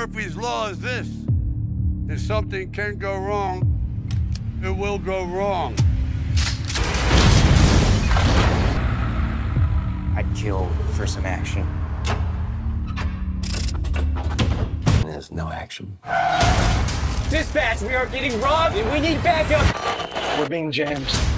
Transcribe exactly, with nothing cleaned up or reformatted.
Murphy's Law is this. If something can go wrong, it will go wrong. I'd kill for some action. There's no action. Dispatch, we are getting robbed and we need backup! We're being jammed.